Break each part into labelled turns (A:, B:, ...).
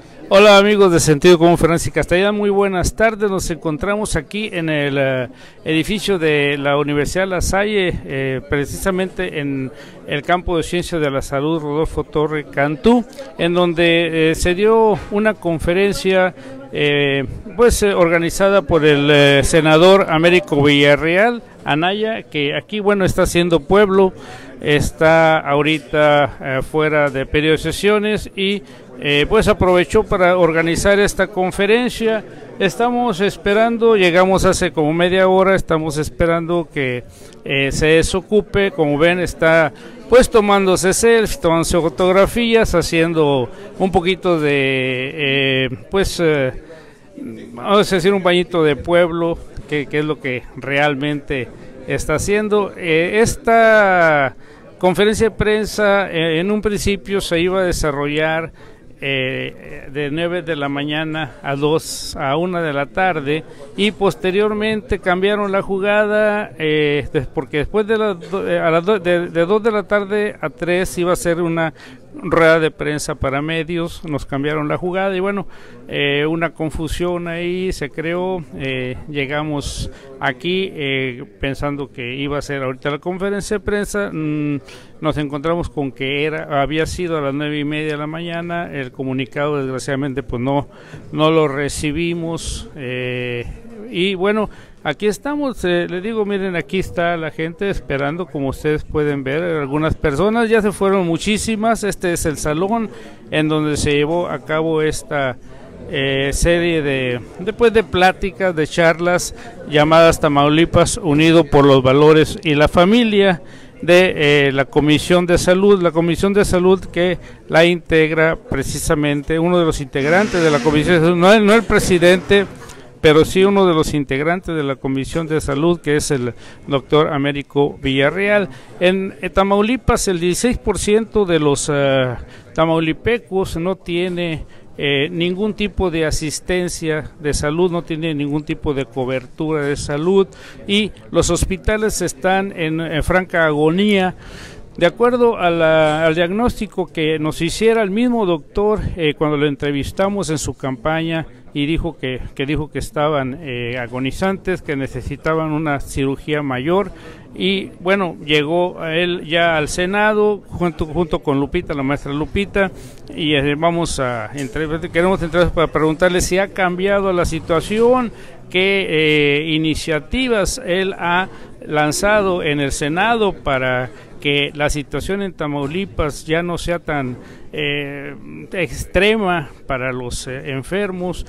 A: Hola amigos de Sentido Común, Fernández y Castellán, muy buenas tardes. Nos encontramos aquí en el edificio de la Universidad La Salle, precisamente en el campo de Ciencias de la Salud Rodolfo Torre Cantú, en donde se dio una conferencia organizada por el senador Américo Villarreal Anaya, que aquí está haciendo pueblo, está ahorita fuera de periodo de sesiones y aprovechó para organizar esta conferencia. Estamos esperando, llegamos hace como media hora, estamos esperando que se desocupe. Como ven, está tomándose selfies, tomándose fotografías, haciendo un poquito de vamos a decir un bañito de pueblo, que es lo que realmente está haciendo. Esta conferencia de prensa en un principio se iba a desarrollar de 9 de la mañana a 1 de la tarde, y posteriormente cambiaron la jugada porque después de 2 de la tarde a 3 iba a ser una rueda de prensa para medios. Nos cambiaron la jugada y una confusión ahí se creó. Llegamos aquí pensando que iba a ser ahorita la conferencia de prensa. Nos encontramos con que había sido a las 9:30 de la mañana. El comunicado desgraciadamente no lo recibimos, y aquí estamos. Le digo, miren, aquí está la gente esperando, como ustedes pueden ver. Algunas personas ya se fueron, muchísimas. Este es el salón en donde se llevó a cabo esta serie de pláticas, de charlas llamadas Tamaulipas Unido por los Valores y la Familia, de la Comisión de Salud. La Comisión de Salud que la integra precisamente uno de los integrantes de la Comisión de Salud, no el presidente, pero sí uno de los integrantes de la Comisión de Salud, que es el doctor Américo Villarreal. En Tamaulipas, el 16% de los tamaulipecos no tiene ningún tipo de asistencia de salud, no tiene ningún tipo de cobertura de salud, y los hospitales están en franca agonía. De acuerdo al diagnóstico que nos hiciera el mismo doctor cuando lo entrevistamos en su campaña, y dijo que estaban agonizantes, que necesitaban una cirugía mayor. Y llegó a él ya al Senado junto con Lupita, la maestra Lupita, y queremos entrar para preguntarle si ha cambiado la situación, qué iniciativas él ha lanzado en el Senado para que la situación en Tamaulipas ya no sea tan extrema para los enfermos.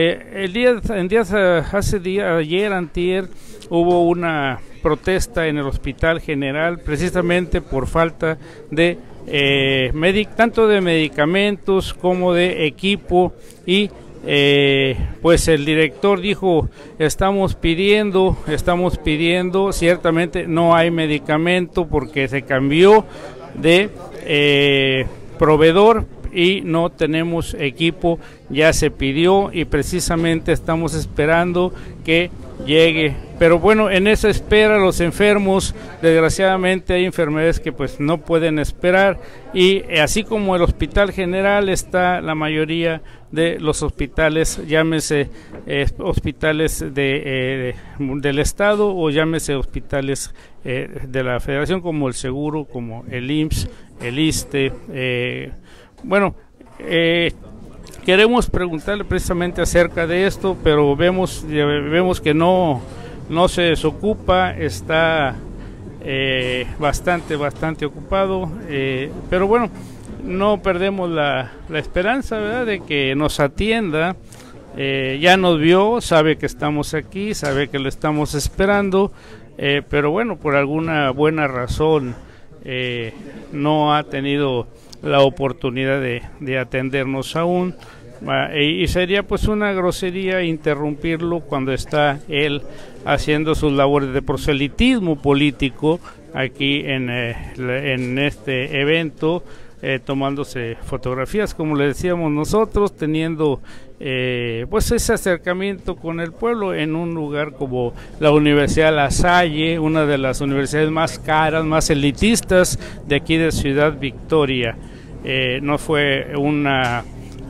A: Ayer, antier, hubo una protesta en el Hospital General, precisamente por falta de tanto de medicamentos como de equipo, y el director dijo: estamos pidiendo, ciertamente no hay medicamento porque se cambió de proveedor y no tenemos equipo, ya se pidió y precisamente estamos esperando que llegue. Pero en esa espera, los enfermos, desgraciadamente hay enfermedades que no pueden esperar, y así como el Hospital General, está la mayoría de los hospitales, llámese hospitales del Estado o llámese hospitales de la Federación, como el Seguro, como el IMSS, el ISSSTE. Queremos preguntarle precisamente acerca de esto, pero vemos que no se desocupa, está bastante ocupado, pero no perdemos la esperanza, ¿verdad?, de que nos atienda. Ya nos vio, sabe que estamos aquí, sabe que lo estamos esperando, pero por alguna buena razón no ha tenido la oportunidad de atendernos aún, y sería una grosería interrumpirlo cuando está él haciendo sus labores de proselitismo político aquí en este evento, tomándose fotografías, como le decíamos nosotros, teniendo ese acercamiento con el pueblo en un lugar como la Universidad La Salle, una de las universidades más caras, más elitistas de aquí de Ciudad Victoria. No fue una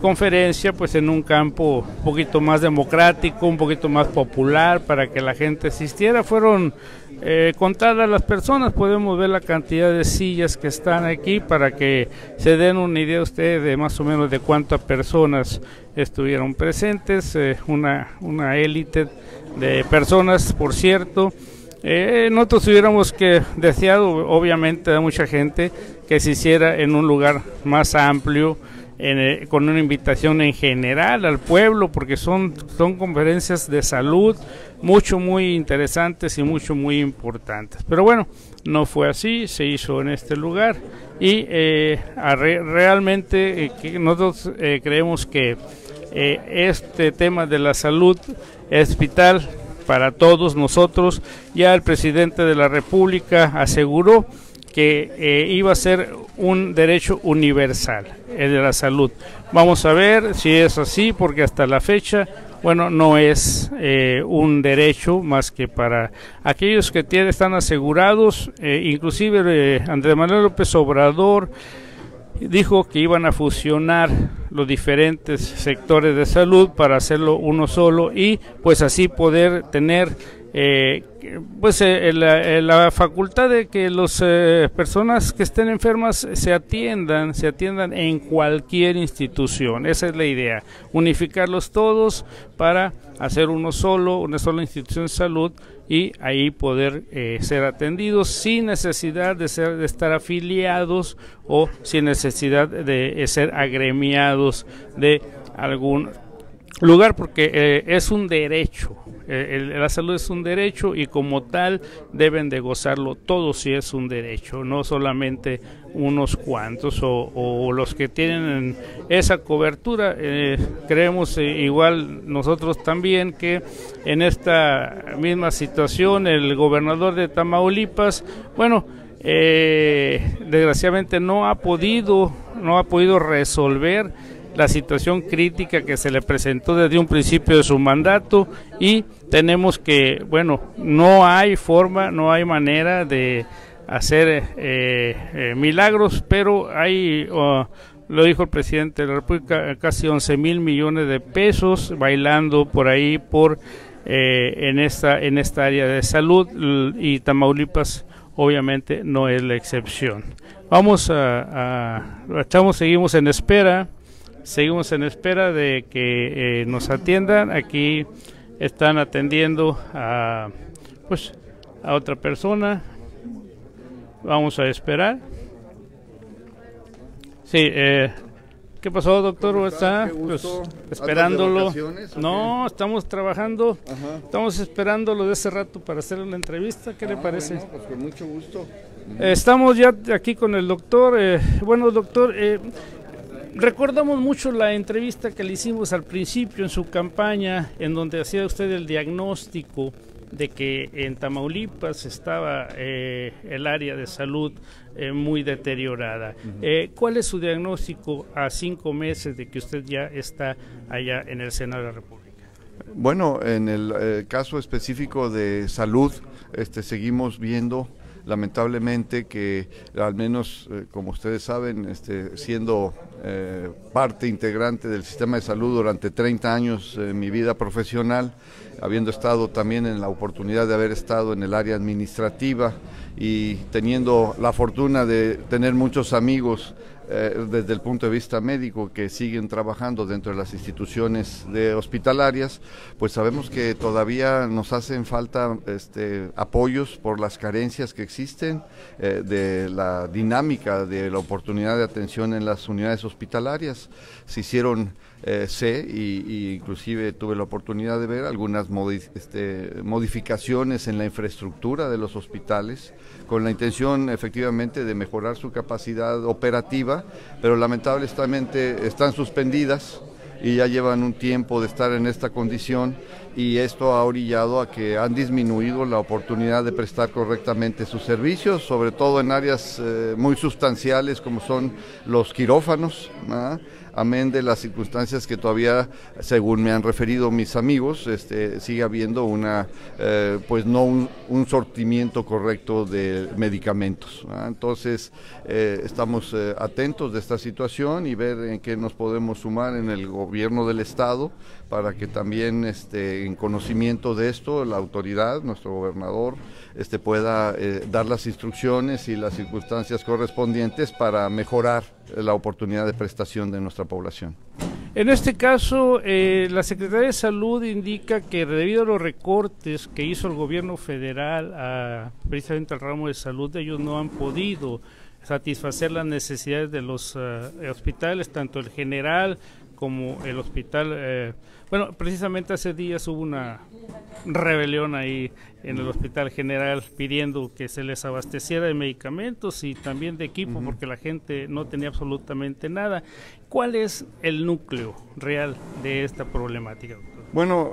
A: conferencia pues en un campo un poquito más democrático, un poquito más popular para que la gente asistiera. Fueron contadas las personas, podemos ver la cantidad de sillas que están aquí para que se den una idea ustedes de más o menos de cuántas personas estuvieron presentes, una élite de personas, por cierto. Nosotros hubiéramos que deseado, obviamente, a mucha gente que se hiciera en un lugar más amplio, con una invitación en general al pueblo, porque son conferencias de salud muy interesantes y muy importantes. Pero bueno, no fue así, se hizo en este lugar y realmente nosotros creemos que este tema de la salud es vital para todos nosotros. Ya el presidente de la República aseguró que iba a ser un derecho universal, el de la salud. Vamos a ver si es así, porque hasta la fecha, bueno, no es un derecho más que para aquellos que están asegurados. Inclusive Andrés Manuel López Obrador dijo que iban a fusionar los diferentes sectores de salud para hacerlo uno solo y pues así poder tener la facultad de que las personas que estén enfermas se atiendan en cualquier institución. Esa es la idea, unificarlos todos para hacer una sola institución de salud y ahí poder ser atendidos sin necesidad de estar afiliados o sin necesidad de ser agremiados de algún lugar, porque es un derecho. La salud es un derecho y como tal deben de gozarlo todos si es un derecho, no solamente unos cuantos o los que tienen esa cobertura. Creemos igual nosotros también que en esta misma situación el gobernador de Tamaulipas, bueno, desgraciadamente no ha podido resolver la situación crítica que se le presentó desde un principio de su mandato y tenemos que, bueno, no hay forma, no hay manera de hacer milagros, pero hay, lo dijo el presidente de la República, casi 11,000 millones de pesos bailando por ahí en esta área de salud y Tamaulipas obviamente no es la excepción. Seguimos en espera. Seguimos en espera de que nos atiendan. Aquí están atendiendo a otra persona. Vamos a esperar. Sí, ¿qué pasó, doctor? ¿Está? Pues, esperándolo. No, estamos trabajando. Ajá. Estamos esperándolo de ese rato para hacer la entrevista. ¿Qué le parece?
B: Bueno, pues con mucho gusto.
A: Estamos ya aquí con el doctor. Bueno, doctor, recordamos mucho la entrevista que le hicimos al principio en su campaña, en donde hacía usted el diagnóstico de que en Tamaulipas estaba el área de salud muy deteriorada. ¿Cuál es su diagnóstico a 5 meses de que usted ya está allá en el Senado de la República?
B: Bueno, en el caso específico de salud, seguimos viendo lamentablemente que al menos como ustedes saben, siendo parte integrante del sistema de salud durante 30 años en mi vida profesional, habiendo estado también en la oportunidad de haber estado en el área administrativa y teniendo la fortuna de tener muchos amigos desde el punto de vista médico que siguen trabajando dentro de las instituciones hospitalarias, pues sabemos que todavía nos hacen falta apoyos por las carencias que existen de la dinámica de la oportunidad de atención en las unidades hospitalarias. Se hicieron y inclusive tuve la oportunidad de ver algunas modificaciones en la infraestructura de los hospitales con la intención efectivamente de mejorar su capacidad operativa, pero lamentablemente están suspendidas y ya llevan un tiempo de estar en esta condición y esto ha orillado a que han disminuido la oportunidad de prestar correctamente sus servicios, sobre todo en áreas muy sustanciales como son los quirófanos, amén de las circunstancias que todavía, según me han referido mis amigos, sigue habiendo pues no un sortimiento correcto de medicamentos, ¿no? Entonces, estamos atentos de esta situación y ver en qué nos podemos sumar en el gobierno del estado para que también en conocimiento de esto la autoridad, nuestro gobernador, pueda dar las instrucciones y las circunstancias correspondientes para mejorar la oportunidad de prestación de nuestra población.
A: En este caso, la Secretaría de Salud indica que debido a los recortes que hizo el gobierno federal precisamente al ramo de salud, ellos no han podido satisfacer las necesidades de los hospitales, tanto el general como el hospital. Bueno, precisamente hace días hubo una rebelión ahí en el Hospital General pidiendo que se les abasteciera de medicamentos y también de equipo, porque la gente no tenía absolutamente nada. ¿Cuál es el núcleo real de esta problemática, doctor?
B: Bueno,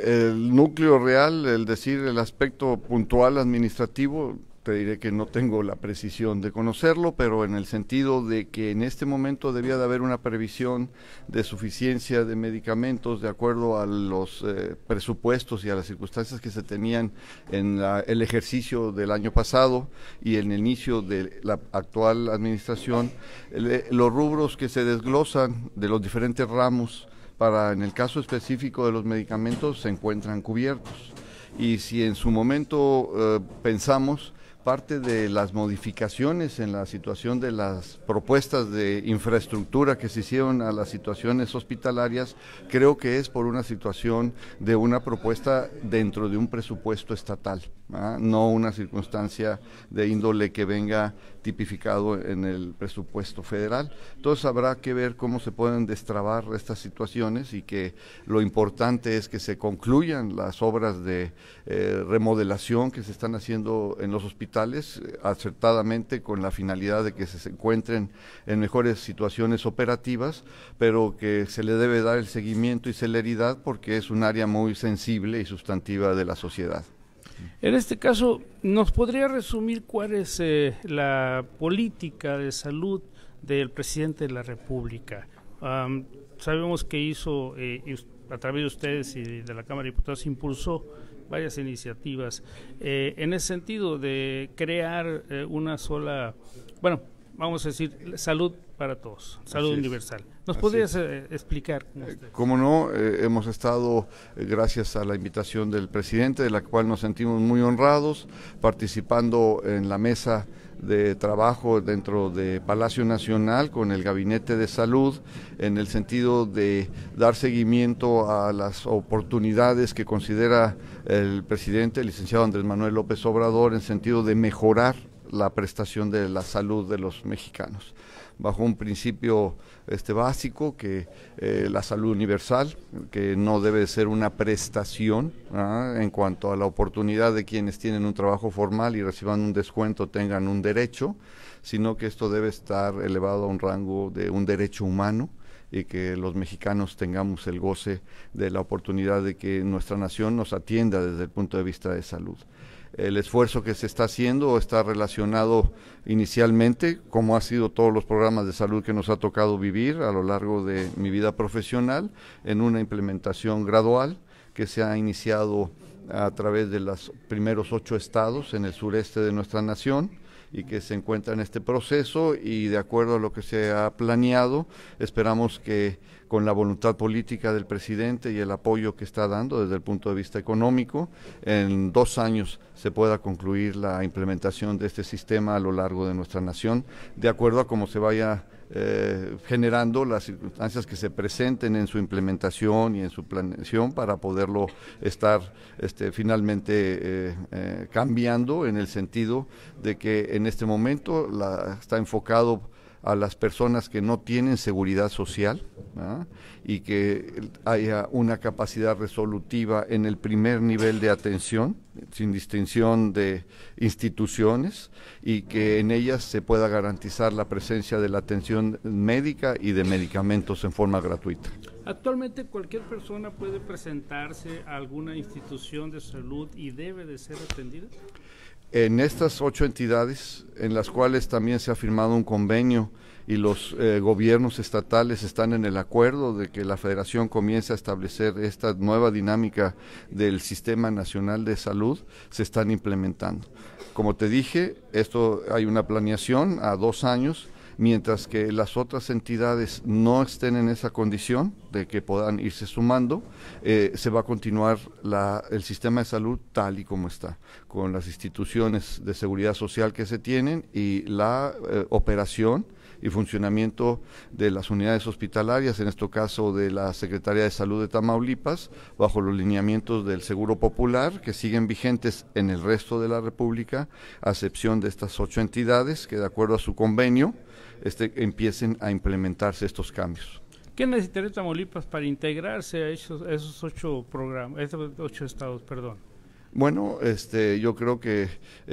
B: el núcleo real, el aspecto puntual administrativo, te diré que no tengo la precisión de conocerlo, pero en el sentido de que en este momento debía de haber una previsión de suficiencia de medicamentos de acuerdo a los presupuestos y a las circunstancias que se tenían en el ejercicio del año pasado y en el inicio de la actual administración, los rubros que se desglosan de los diferentes ramos en el caso específico de los medicamentos se encuentran cubiertos. Y si en su momento pensamos parte de las modificaciones en la situación de las propuestas de infraestructura que se hicieron a las situaciones hospitalarias, creo que es por una situación de una propuesta dentro de un presupuesto estatal, no una circunstancia de índole que venga tipificado en el presupuesto federal. Entonces habrá que ver cómo se pueden destrabar estas situaciones y que lo importante es que se concluyan las obras de remodelación que se están haciendo en los hospitales acertadamente con la finalidad de que se encuentren en mejores situaciones operativas, pero que se le debe dar el seguimiento y celeridad porque es un área muy sensible y sustantiva de la sociedad.
A: En este caso, ¿nos podría resumir cuál es la política de salud del presidente de la República? Sabemos que hizo, a través de ustedes y de la Cámara de Diputados, impulsó varias iniciativas en ese sentido de crear una sola, bueno, vamos a decir, salud para todos, salud universal. ¿Nos podrías explicar?
B: Cómo no, hemos estado, gracias a la invitación del presidente, de la cual nos sentimos muy honrados, participando en la mesa de trabajo dentro de Palacio Nacional con el Gabinete de Salud, en el sentido de dar seguimiento a las oportunidades que considera el presidente, el licenciado Andrés Manuel López Obrador, en sentido de mejorar la prestación de la salud de los mexicanos, bajo un principio básico que la salud universal, que no debe ser una prestación en cuanto a la oportunidad de quienes tienen un trabajo formal y reciban un descuento tengan un derecho, sino que esto debe estar elevado a un rango de un derecho humano y que los mexicanos tengamos el goce de la oportunidad de que nuestra nación nos atienda desde el punto de vista de salud. El esfuerzo que se está haciendo está relacionado inicialmente, como ha sido todos los programas de salud que nos ha tocado vivir a lo largo de mi vida profesional, en una implementación gradual que se ha iniciado a través de los primeros 8 estados en el sureste de nuestra nación y que se encuentra en este proceso, y de acuerdo a lo que se ha planeado, esperamos que con la voluntad política del presidente y el apoyo que está dando desde el punto de vista económico, en 2 años se pueda concluir la implementación de este sistema a lo largo de nuestra nación, de acuerdo a cómo se vaya generando las circunstancias que se presenten en su implementación y en su planeación para poderlo estar finalmente cambiando, en el sentido de que en este momento está enfocado a las personas que no tienen seguridad social, y que haya una capacidad resolutiva en el primer nivel de atención, sin distinción de instituciones, y que en ellas se pueda garantizar la presencia de la atención médica y de medicamentos en forma gratuita.
A: Actualmente cualquier persona puede presentarse a alguna institución de salud y debe de ser atendida.
B: En estas 8 entidades, en las cuales también se ha firmado un convenio y los gobiernos estatales están en el acuerdo de que la Federación comience a establecer esta nueva dinámica del Sistema Nacional de Salud, se están implementando. Como te dije, esto hay una planeación a 2 años, mientras que las otras entidades no estén en esa condición de que puedan irse sumando, se va a continuar el sistema de salud tal y como está, con las instituciones de seguridad social que se tienen y la operación y funcionamiento de las unidades hospitalarias, en este caso de la Secretaría de Salud de Tamaulipas, bajo los lineamientos del Seguro Popular, que siguen vigentes en el resto de la República, a excepción de estas 8 entidades que, de acuerdo a su convenio, empiecen a implementarse estos cambios.
A: ¿Qué necesitaría Tamaulipas para integrarse a esos 8 programas, esos 8 estados, perdón?
B: Bueno, yo creo que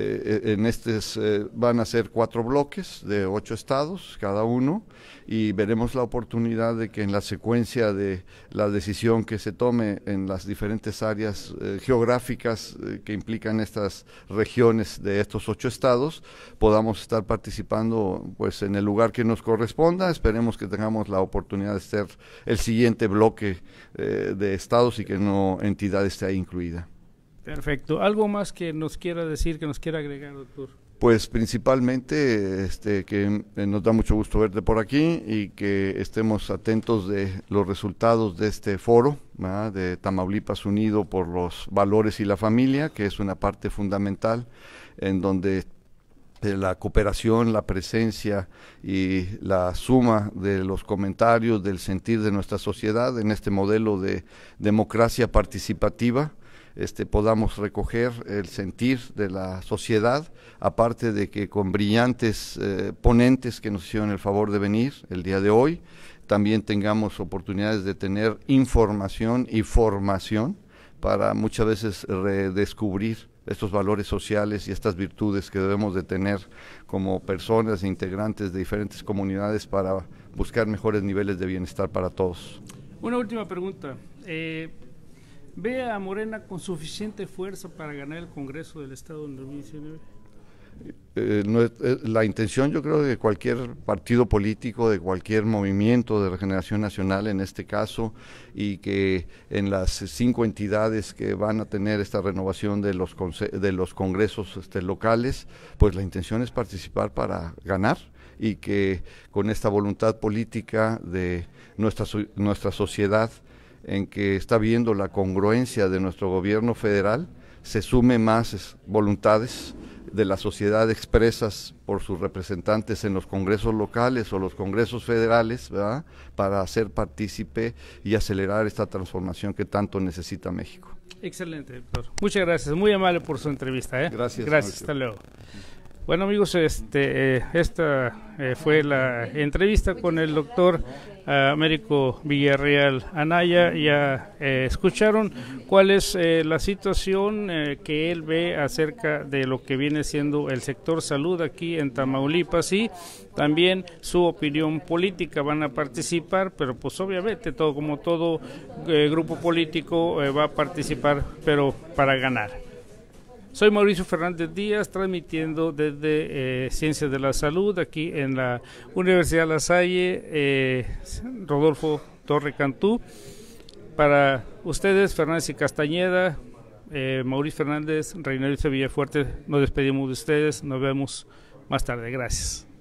B: en estos van a ser 4 bloques de 8 estados cada uno, y veremos la oportunidad de que en la secuencia de la decisión que se tome en las diferentes áreas geográficas que implican estas regiones de estos 8 estados, podamos estar participando pues en el lugar que nos corresponda. Esperemos que tengamos la oportunidad de ser el siguiente bloque de estados y que no entidad esté ahí incluida.
A: Perfecto. ¿Algo más que nos quiera decir, que nos quiera agregar, doctor?
B: Pues principalmente que nos da mucho gusto verte por aquí y que estemos atentos de los resultados de este foro, ¿verdad?, de Tamaulipas Unido por los Valores y la Familia, que es una parte fundamental en donde la cooperación, la presencia y la suma de los comentarios del sentir de nuestra sociedad en este modelo de democracia participativa, podamos recoger el sentir de la sociedad, aparte de que con brillantes ponentes que nos hicieron el favor de venir el día de hoy, también tengamos oportunidades de tener información y formación para muchas veces redescubrir estos valores sociales y estas virtudes que debemos de tener como personas e integrantes de diferentes comunidades para buscar mejores niveles de bienestar para todos.
A: Una última pregunta. ¿Ve a Morena con suficiente fuerza para ganar el Congreso del Estado en 2019?
B: La intención, yo creo, de cualquier partido político, de cualquier movimiento de regeneración nacional en este caso, y que en las 5 entidades que van a tener esta renovación de los congresos locales, pues la intención es participar para ganar, y que con esta voluntad política de nuestra sociedad, en que está viendo la congruencia de nuestro gobierno federal, se sume más voluntades de la sociedad expresas por sus representantes en los congresos locales o los congresos federales, ¿verdad?, para hacer partícipe y acelerar esta transformación que tanto necesita México.
A: Excelente, doctor. Muchas gracias, muy amable por su entrevista.
B: Gracias.
A: Gracias, hasta luego. Bueno, amigos, esta fue la entrevista con el doctor Américo Villarreal Anaya. Ya escucharon cuál es la situación que él ve acerca de lo que viene siendo el sector salud aquí en Tamaulipas, y también su opinión política. Van a participar, pero pues obviamente como todo grupo político va a participar, pero para ganar. Soy Mauricio Fernández Díaz, transmitiendo desde Ciencias de la Salud, aquí en la Universidad La Salle, Rodolfo Torre Cantú. Para ustedes, Fernández y Castañeda, Mauricio Fernández, Reinaldo Villafuerte, nos despedimos de ustedes, nos vemos más tarde. Gracias.